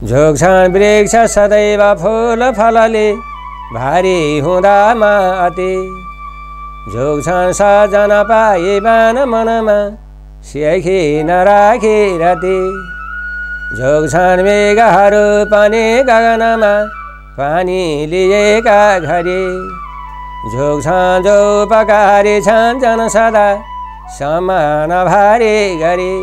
झोक्छन् वृक्ष सदैव फूल फलले भारी हुँदामा अति झोक्छन् सजन पाए बान मनमा स्याखी नराखी रति झोक्छन् मेघहरू पनि गगनमा पानी लिएका घरी झोक्छन् जो उपकारी छन् जन सदा समान भारी गरी।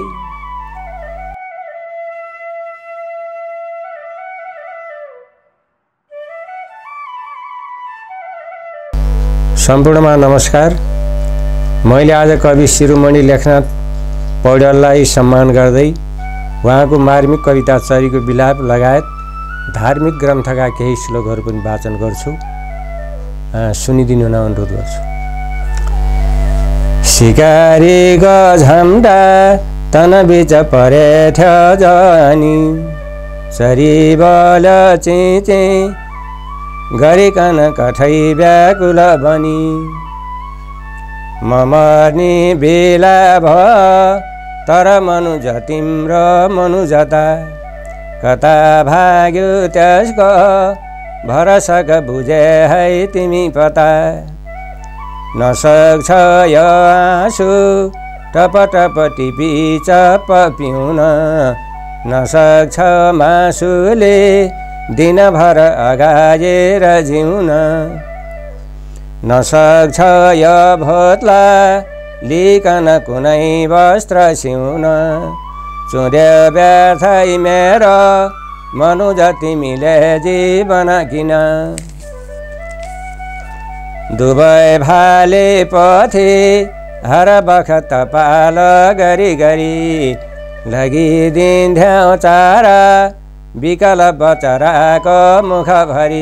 सम्पूर्णमा नमस्कार। मैले आज कवि शिरोमणि लेखनाथ पौड्याललाई सम्मान गर्दै उहाँको मार्मिक कविता चरीको विलाप लगायत धार्मिक ग्रन्थका केही श्लोकहरू पनि वाचन गर्छु, सुनिदिनु हुन अनुरोध गर्छु। शिकारी गझम्डा तन बीच परेथ्यो जनी चरी बल चिचे गरिकन कठै व्याकुल बनी मर्ने बेला भ तर मनुज तिम्रो मनुजता कता भाग्यो त्यसको भरसक बुझे है तिमी पता नसक्छ यो आँसु टप टप टिपी चप पिउन नसक्छ मासुले दिनभर अगाएर जिउन नसक्छ यो भोत्ला लिकन कुनै वस्त्र सिउन चुर्यो व्यर्थै मेरो मनुज तिमीले जीवन किन दुबै भाले पथे हर बखत पाल गरी गरी लगिदिन्थ्यौ चारा विकल बचराको मुखभरि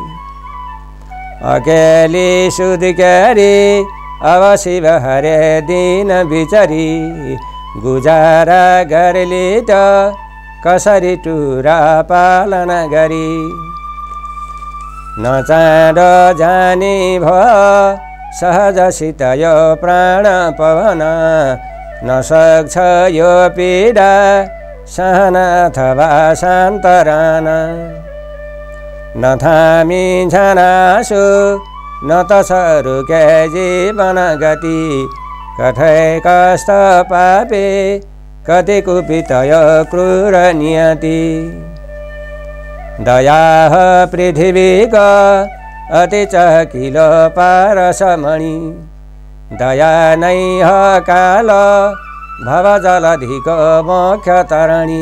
अकेली सुधकेरी अब शिव हरे दिन बिचरी गुजारा गरली त कसरी टुरा पालन गरी नचाँडो जाने भ सहजसित यो प्राण पवन नसक्छ यो पीडा सहन अथवा शान्त रहन नथामिन्छ आँसु न त सरुके जीवन गति कठै कष्ट पापे कति कुपित यो क्रूर नियति दया हो पृथ्वीको अति चहकिलो पारसमणि दया नै हो कालो भव जलधिको मुख्य तरणि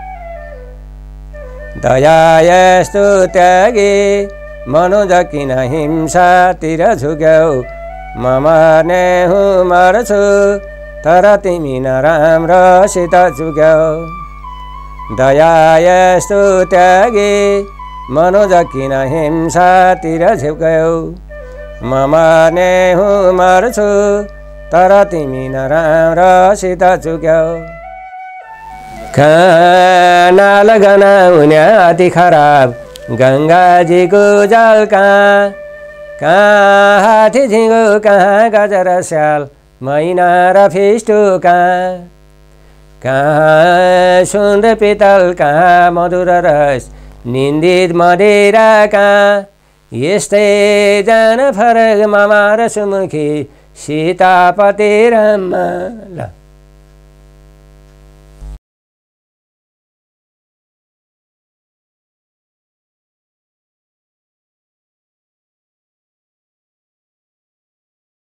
दया यस्तो त्यागे मनुज किन हिंसातिर झुक्यौ म मर्ने हुँ मर्छु तर तिमी नराम्रोसित झुक्यौ दया यस्तो त्यागे मनुज किन हिंसातिर झुक्यौ म मर्ने हुँ मर्छु तर तिमी नराम्रोसित झुक्यौ कहाँ नाल गनाउने अति खराब गङ्गाजीको जल कहाँ हात्ती झिङ्गो कहाँ गजर स्याल मैना र फिस्टो कहाँ सुन र पितल कहाँ मधुर रस निन्दित मदिरा कहाँ यस्तै जान फरक मामा र सुमुखी सीतापति राममा।